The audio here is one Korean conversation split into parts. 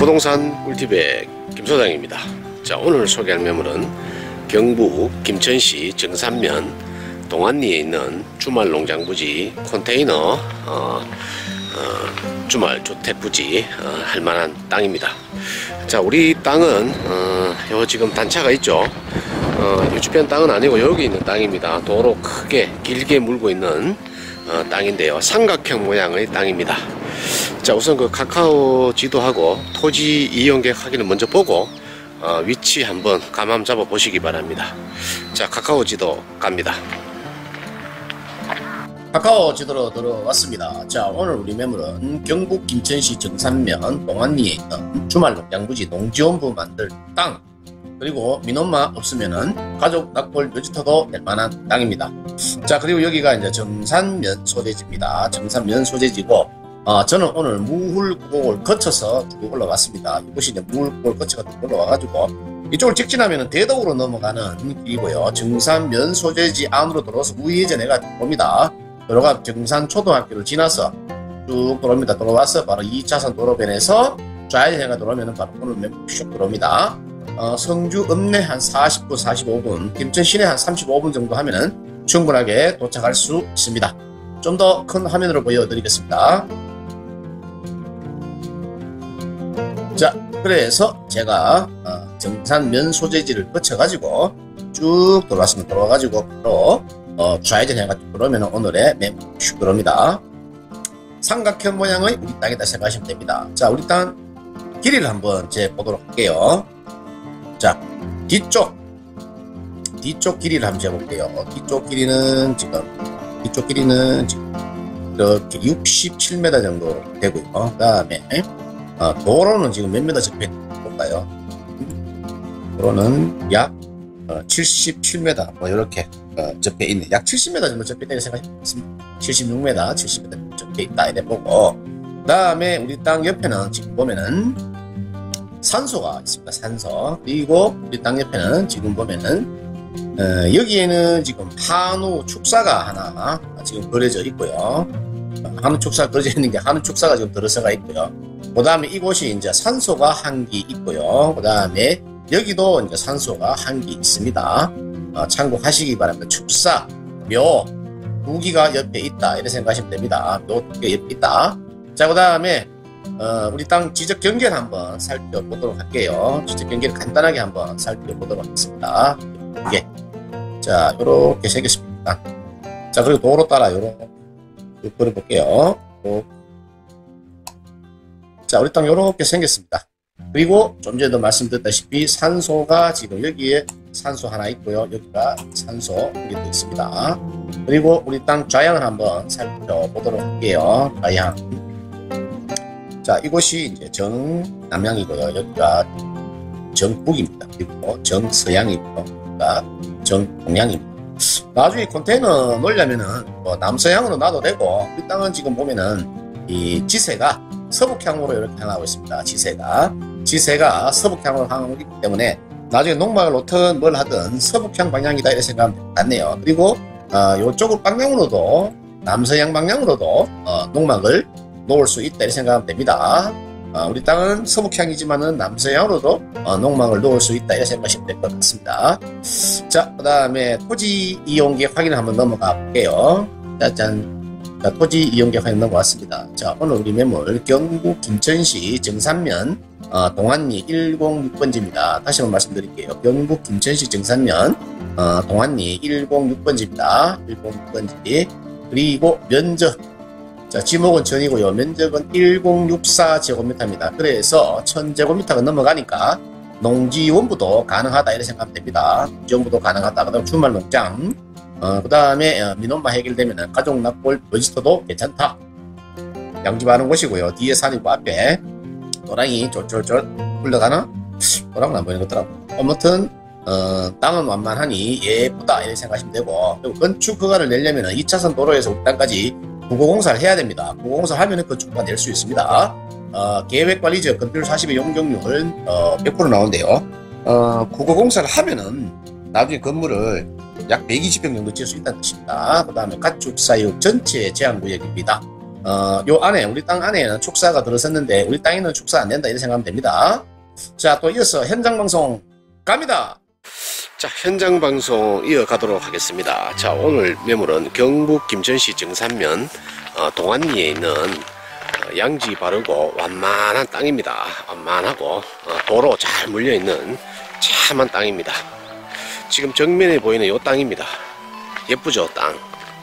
부동산 꿀팁의 김소장입니다. 자, 오늘 소개할 매물은 경북 김천시 정산면 동안리에 있는 주말농장 부지 컨테이너 주말 주택 부지 할만한 땅입니다. 자, 우리 땅은 요 지금 단차가 있죠. 이 주변 땅은 아니고 여기 있는 땅입니다. 도로 크게 길게 물고 있는 땅인데요, 삼각형 모양의 땅입니다. 자, 우선 그 카카오 지도하고 토지 이용 계획 확인을 먼저 보고 위치 한번 감 잡아 보시기 바랍니다. 자, 카카오 지도 갑니다. 카카오 지도로 들어왔습니다. 자, 오늘 우리 매물은 경북 김천시 정산면 동안리에 있는 주말농장 부지 농지원부 만들 땅, 그리고 민원만 없으면은 가족 낙골 묘지터도 될 만한 땅입니다. 자, 그리고 여기가 이제 정산면 소재지입니다. 정산면 소재지고 저는 오늘 무훌구공을 거쳐서 쭉 올라왔습니다. 이곳이 이제 무훌구공을 거쳐서 쭉 올라와가지고 이쪽을 직진하면 대덕으로 넘어가는 길이고요. 정산면 소재지 안으로 들어와서 우회전해가 옵니다. 들어가 정산초등학교를 지나서 쭉 들어옵니다. 들어와서 바로 2차선 도로변에서 좌회전해가 들어오면 바로 오늘 쭉 들어옵니다. 성주 읍내 한 40분, 45분, 김천 시내 한 35분 정도 하면은 충분하게 도착할 수 있습니다. 좀 더 큰 화면으로 보여드리겠습니다. 자, 그래서 제가 정산면 소재지를 거쳐가지고 쭉 들어왔습니다. 들어와가지고 바로 좌회전 해가지고 그러면 오늘의 매물 쭉 들어옵니다. 삼각형 모양의 우리 땅이다 생각하시면 됩니다. 자, 우리 땅 길이를 한번 보도록 할게요. 자, 뒤쪽 길이를 한번 재볼게요. 뒤쪽 길이는 지금 이렇게 67m 정도 되고요. 그 다음에 도로는 지금 몇 미터 접해 볼까요? 도로는 약 77m 뭐 이렇게 접해 있네. 약 70m 정도 접해 있다고 생각했습니다. 76m, 70m 접해 있다 이래 보고, 그 다음에 우리 땅 옆에는 지금 보면은 산소가 있습니다. 산소. 그리고 우리 땅 옆에는 지금 보면은 여기에는 지금 한우 축사가 하나 지금 그려져 있고요. 한우 축사 그려져 있는 게 한우 축사가 지금 들어서가 있고요. 그 다음에 이곳이 이제 산소가 한 기 있고요. 그 다음에 여기도 이제 산소가 한 기 있습니다. 참고하시기 바랍니다. 축사, 묘 두 기가 옆에 있다 이렇게 생각하시면 됩니다. 묘 두 개 옆에 있다. 자, 그 다음에 우리 땅 지적 경계를 한번 살펴보도록 할게요. 지적 경계를 간단하게 한번 살펴보도록 하겠습니다. 이게 자, 요렇게 생겼습니다. 자, 그리고 도로 따라 요렇게 그려볼게요. 자, 우리 땅 요렇게 생겼습니다. 그리고 좀 전에도 말씀드렸다시피 산소가 지금 여기에 산소 하나 있고요. 여기가 산소 여기도 있습니다. 그리고 우리 땅 좌향을 한번 살펴보도록 할게요. 좌향. 자, 이곳이 이제 정남향이고요. 여기가 정북입니다. 그리고 정서향이고요. 여기가 정동향입니다. 나중에 컨테이너 놓으려면은 남서향으로 놔도 되고, 이 땅은 지금 보면은 이 지세가 서북향으로 이렇게 향하고 있습니다. 지세가 서북향으로 향하고 있기 때문에 나중에 농막을 놓든 뭘 하든 서북향 방향이다 이렇게 생각하면 맞네요. 그리고 요쪽 방향으로도 남서향 방향으로도 농막을 놓을 수 있다 이렇게 생각하면 됩니다. 우리 땅은 서북향이지만은 남서향으로도 농막을 놓을 수 있다 이렇게 생각하시면 될 것 같습니다. 자, 그 다음에 토지 이용계획 확인을 한번 넘어가 볼게요. 짜잔. 자, 토지 이용계획 확인 넘어왔습니다. 자, 오늘 우리 매물 경북 김천시 정산면 동안리 106번지입니다. 다시 한번 말씀드릴게요. 경북 김천시 정산면 동안리 106번지입니다. 106번지. 그리고 면적, 자, 지목은 전이고요. 면적은 1064제곱미터입니다. 그래서 1000제곱미터가 넘어가니까 농지원부도 가능하다 이렇게 생각하면 됩니다. 농지원부도 가능하다. 그 다음 주말농장, 그 다음에 민원만 해결되면 가족 낙골 묘지터도 괜찮다. 양집하는 곳이고요. 뒤에 산이고 앞에 노랑이 쫄쫄쫄 흘러가나? 노랑은 안 보이는 것 같더라고. 아무튼 땅은 완만하니 예쁘다 이렇게 생각하시면 되고, 그리고 건축 허가를 내려면 2차선 도로에서 우리 땅까지 국어공사를 해야 됩니다. 국어공사를 하면 건축허가 낼 수 있습니다. 계획관리지역 건폐율 40의 용적률 100% 나오는데요. 국어공사를 하면은 나중에 건물을 약 120평 정도 지을 수 있다는 뜻입니다. 그 다음에 가축사육 전체 제한구역입니다. 요 안에 우리 땅 안에는 축사가 들어섰는데 우리 땅에는 축사 안 된다 이렇게 생각하면 됩니다. 자, 또 이어서 현장 방송 갑니다. 자, 현장 방송 이어가도록 하겠습니다. 자, 오늘 매물은 경북 김천시 정산면 동안리에 있는 양지 바르고 완만한 땅입니다. 완만하고 도로 잘 물려있는 참한 땅입니다. 지금 정면에 보이는 이 땅입니다. 예쁘죠, 땅.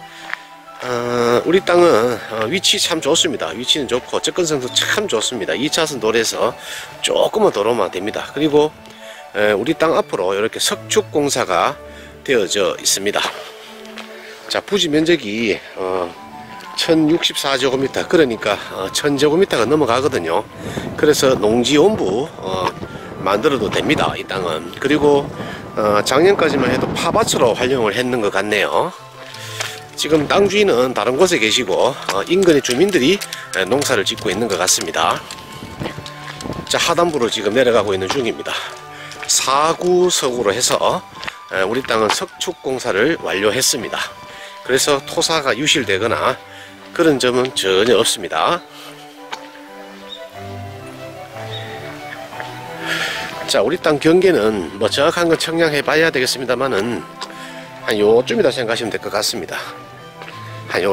우리 땅은 위치 참 좋습니다. 위치는 좋고 접근성도 참 좋습니다. 2차선 도로에서 조금만 도로만 됩니다. 그리고 우리 땅 앞으로 이렇게 석축공사가 되어져 있습니다. 자, 부지 면적이 1064제곱미터, 그러니까 1000제곱미터가 넘어가거든요. 그래서 농지원부 만들어도 됩니다, 이 땅은. 그리고 작년까지만 해도 파밭으로 활용을 했는 것 같네요. 지금 땅 주인은 다른 곳에 계시고 인근의 주민들이 농사를 짓고 있는 것 같습니다. 자, 하단부로 지금 내려가고 있는 중입니다. 사구석으로 해서 우리 땅은 석축공사를 완료했습니다. 그래서 토사가 유실되거나 그런 점은 전혀 없습니다. 자, 우리 땅 경계는 뭐 정확한 건 청량해 봐야 되겠습니다만은 한 요쯤이다 생각하시면 될 것 같습니다. 한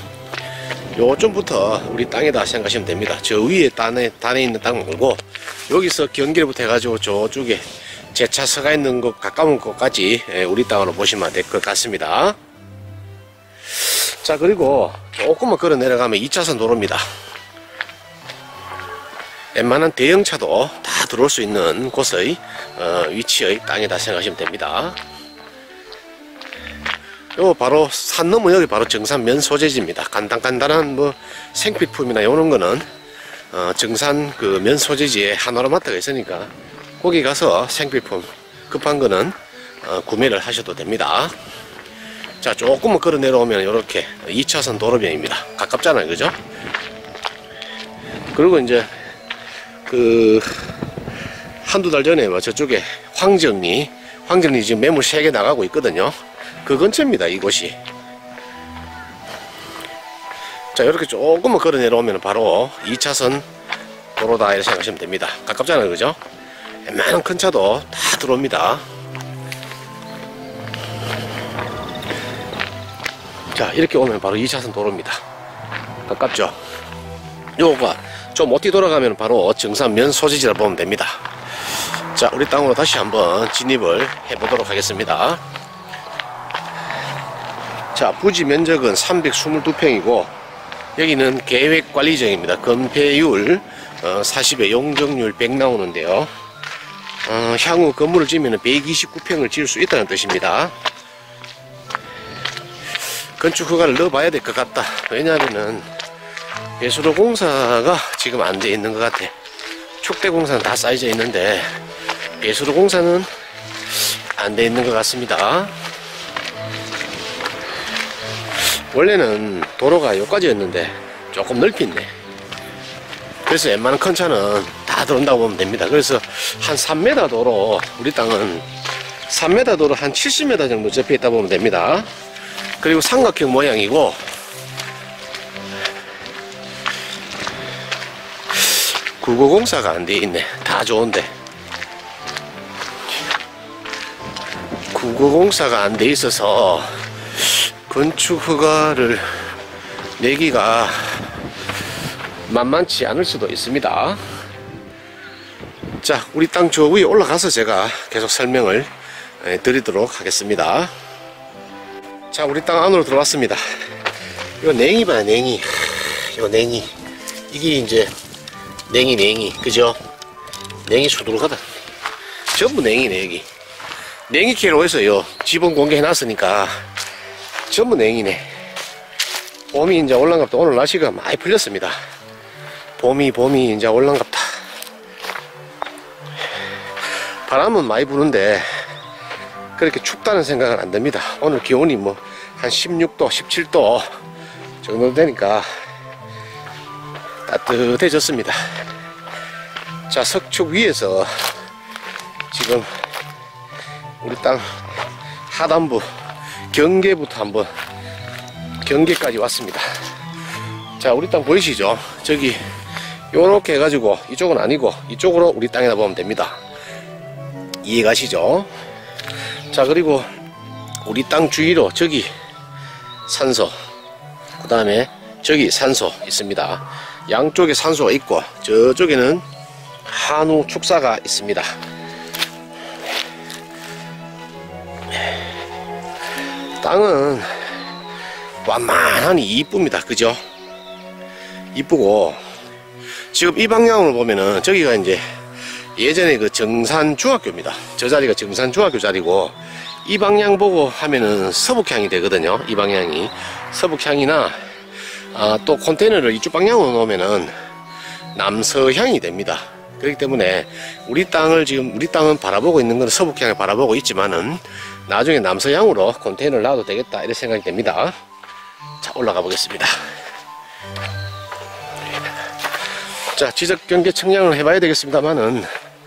요쯤부터 우리 땅이다 생각하시면 됩니다. 저 위에 단에 있는 땅 말고 여기서 경계부터 해가지고 저쪽에 제차 서가 있는 곳 가까운 곳까지 우리 땅으로 보시면 될 것 같습니다. 자, 그리고 조금만 걸어 내려가면 2차선 도로입니다. 웬만한 대형차도 다 들어올 수 있는 곳의 위치의 땅이다 생각하시면 됩니다. 요 바로 산 넘어 여기 바로 정산면 소재지입니다. 간단한 뭐 생필품이나 요런 거는 정산 그 면 소재지에 하나로마트가 있으니까 거기 가서 생필품 급한 거는 구매를 하셔도 됩니다. 자, 조금만 걸어 내려오면 이렇게 2차선 도로변입니다. 가깝잖아요, 그죠? 그리고 이제 그 한두 달 전에 뭐 저쪽에 황정리 지금 매물 3개 나가고 있거든요. 그 근처입니다, 이곳이. 자, 이렇게 조금만 걸어 내려오면 바로 2차선 도로다 이렇게 생각하시면 됩니다. 가깝잖아요, 그죠? 웬만한 큰 차도 다 들어옵니다. 자, 이렇게 오면 바로 2차선 도로입니다. 가깝죠? 요거가 좀 어디 돌아가면 바로 정산면 소재지라 보면 됩니다. 자, 우리 땅으로 다시 한번 진입을 해보도록 하겠습니다. 자, 부지 면적은 322평이고 여기는 계획관리정입니다. 건폐율 40에 용적률 100 나오는데요. 향후 건물을 지으면 129평을 지을 수 있다는 뜻입니다. 건축 허가를 넣어봐야 될 것 같다. 왜냐하면은 배수로 공사가 지금 안 돼 있는 것 같아. 축대 공사는 다 쌓여져 있는데 배수로 공사는 안 돼 있는 것 같습니다. 원래는 도로가 여기까지였는데 조금 넓히네. 그래서 웬만한 큰 차는 다 들어온다고 보면 됩니다. 그래서 한 3m 도로, 우리 땅은 3m 도로 한 70m 정도 접해 있다 보면 됩니다. 그리고 삼각형 모양이고 구조공사가 안 돼 있네. 다 좋은데 구조공사가 안 돼 있어서 건축 허가를 내기가 만만치 않을 수도 있습니다. 자, 우리 땅 저 위에 올라가서 제가 계속 설명을 드리도록 하겠습니다. 자, 우리 땅 안으로 들어왔습니다. 이거 냉이 봐요, 냉이. 이거 냉이. 이게 이제 냉이. 그죠? 냉이 수두룩하다. 전부 냉이네, 여기. 냉이 캐로 해서요. 지분 공개해놨으니까 전부 냉이네. 봄이 이제 올라갑다. 오늘 날씨가 많이 풀렸습니다. 봄이 이제 올라갑다. 바람은 많이 부는데 그렇게 춥다는 생각은 안 듭니다. 오늘 기온이 뭐 한 16도, 17도 정도 되니까 따뜻해졌습니다. 자, 석축 위에서 지금 우리 땅 하단부 경계부터 한번 경계까지 왔습니다. 자, 우리 땅 보이시죠? 저기 요렇게 해가지고 이쪽은 아니고 이쪽으로 우리 땅에다 보면 됩니다. 이해가시죠? 자, 그리고 우리 땅 주위로 저기 산소, 그 다음에 저기 산소 있습니다. 양쪽에 산소가 있고 저쪽에는 한우 축사가 있습니다. 땅은 완만하니 이쁩니다. 그죠? 이쁘고, 지금 이 방향으로 보면은 저기가 이제 예전에 그 정산중학교입니다. 저 자리가 정산중학교 자리고, 이 방향 보고 하면은 서북향이 되거든요. 이 방향이 서북향이나 또 컨테이너를 이쪽 방향으로 놓으면은 남서향이 됩니다. 그렇기 때문에 우리 땅은 바라보고 있는 건 서북향을 바라보고 있지만은 나중에 남서향으로 컨테이너를 놔도 되겠다, 이런 생각이 됩니다. 자, 올라가 보겠습니다. 자, 지적 경계 측량을 해봐야 되겠습니다만은,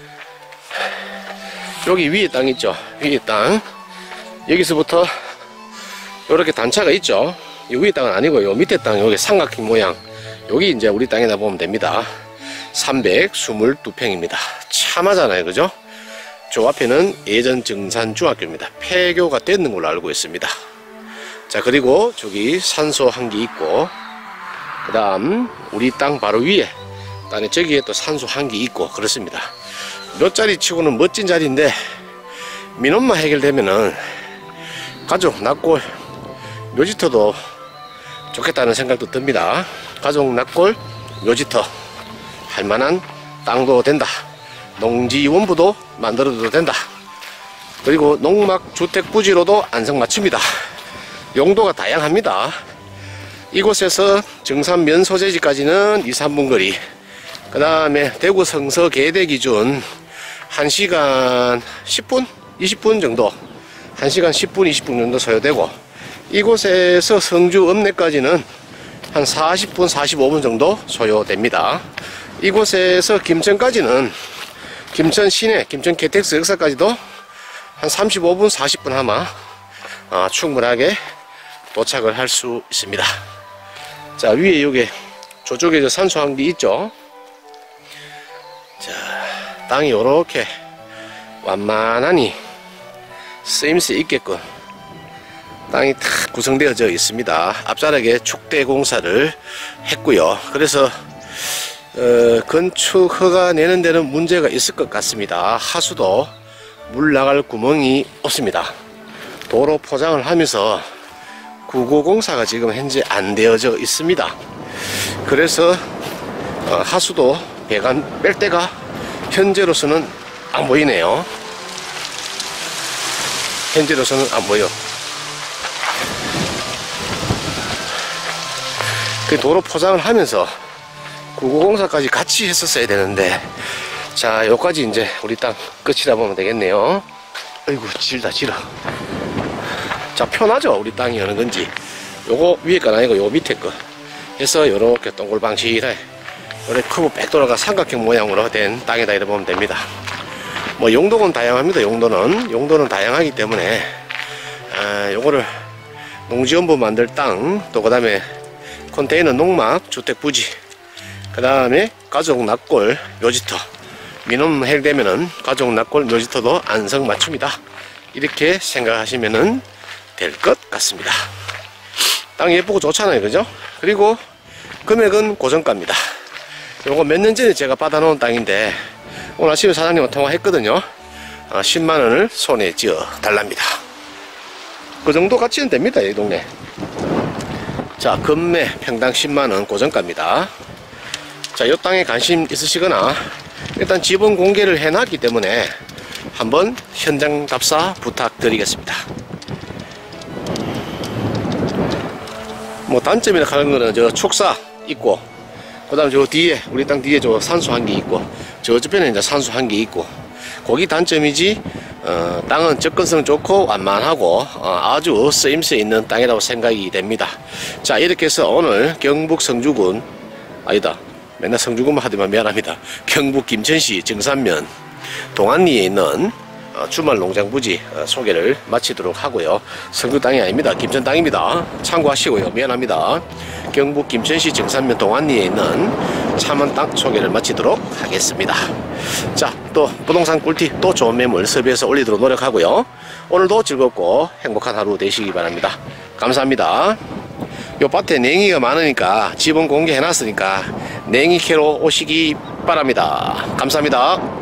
여기 위에 땅 있죠? 위에 땅. 여기서부터 이렇게 단차가 있죠? 이 위에 땅은 아니고 요 밑에 땅, 여기 삼각형 모양, 여기 이제 우리 땅에다 보면 됩니다. 322평입니다. 참하잖아요, 그죠? 저 앞에는 예전 정산중학교입니다. 폐교가 됐는 걸로 알고 있습니다. 자, 그리고 저기 산소 한 개 있고, 그 다음 우리 땅 바로 위에 땅에 저기에 또 산소 한 개 있고, 그렇습니다. 몇 자리 치고는 멋진 자리인데 민원만 해결되면은 가족 납골 묘지터도 좋겠다는 생각도 듭니다. 가족 납골 묘지터 할만한 땅도 된다. 농지원부도 만들어도 된다. 그리고 농막 주택 부지로도 안성맞춤이다. 용도가 다양합니다. 이곳에서 정산 면 소재지까지는 2, 3분 거리, 그 다음에 대구 성서 계대 기준 1시간 10분? 20분 정도, 1시간 10분, 20분 정도 소요되고, 이곳에서 성주 읍내까지는 한 40분, 45분 정도 소요됩니다. 이곳에서 김천까지는, 김천 시내, 김천 KTX 역사까지도 한 35분, 40분 아마 충분하게 도착을 할 수 있습니다. 자, 위에 여기 저쪽에 저 산소 한 개 있죠? 자, 땅이 요렇게 완만하니 쓰임새 있게끔 땅이 탁 구성되어져 있습니다. 앞자락에 축대 공사를 했고요. 그래서 건축 허가 내는 데는 문제가 있을 것 같습니다. 하수도 물 나갈 구멍이 없습니다. 도로 포장을 하면서 구조공사가 지금 현재 안 되어져 있습니다. 그래서 하수도 배관 뺄 때가 현재로서는 안 보이네요. 현재로서는 안 보여. 그 도로 포장을 하면서 구조공사까지 같이 했었어야 되는데, 자, 여기까지 이제 우리 땅 끝이라 보면 되겠네요. 아이고, 질다, 질어. 자, 편하죠? 우리 땅이 어느 건지. 요거 위에 건 아니고 요 밑에 거 해서 요렇게 동글방실해 요렇게 커브 빽 돌아가 삼각형 모양으로 된 땅에다 이래 보면 됩니다. 뭐 용도는 다양합니다. 용도는 다양하기 때문에 요거를 농지원부 만들 땅, 또 그 다음에 컨테이너 농막 주택 부지, 그 다음에 가족 납골 묘지터, 민원 해결되면은 가족 납골 묘지터도 안성맞춤이다, 이렇게 생각하시면은 될 것 같습니다. 땅 예쁘고 좋잖아요, 그죠? 그리고 금액은 고정가입니다. 요거 몇 년 전에 제가 받아놓은 땅인데 오늘 아침에 사장님과 통화했거든요. 10만원을 손에 쥐어 달랍니다. 그 정도 가치는 됩니다, 이 동네. 자, 금매 평당 10만원 고정가입니다. 자, 요 땅에 관심 있으시거나 일단 지분 공개를 해놨기 때문에 한번 현장 답사 부탁드리겠습니다. 뭐 단점이라 하는 거는 저 축사 있고, 그 다음 저 뒤에 우리 땅 뒤에 저 산소 한 개 있고, 저쪽에는 이제 산소 한 개 있고, 거기 단점이지. 땅은 접근성 좋고 완만하고 아주 쓰임새 있는 땅이라고 생각이 됩니다. 자, 이렇게 해서 오늘 경북 성주군, 아니다, 맨날 성주군만 하더만 미안합니다. 경북 김천시 정산면 동안리에 있는 주말 농장 부지 소개를 마치도록 하고요. 성주 땅이 아닙니다. 김천 땅입니다. 참고하시고요. 미안합니다. 경북 김천시 정산면 동안리에 있는 참원 땅 소개를 마치도록 하겠습니다. 자, 또 부동산 꿀팁 또 좋은 매물 섭외해서 올리도록 노력하고요. 오늘도 즐겁고 행복한 하루 되시기 바랍니다. 감사합니다. 요 밭에 냉이가 많으니까 지분 공개해 놨으니까 냉이 캐러 오시기 바랍니다. 감사합니다.